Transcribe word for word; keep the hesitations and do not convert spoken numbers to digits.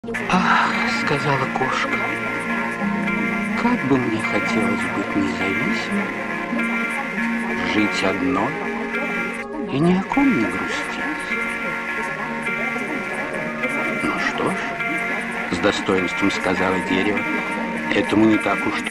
Ах, сказала кошка, как бы мне хотелось быть независимой, жить одной и ни о ком не грустить. Ну что ж, с достоинством сказала дерево, этому не так уж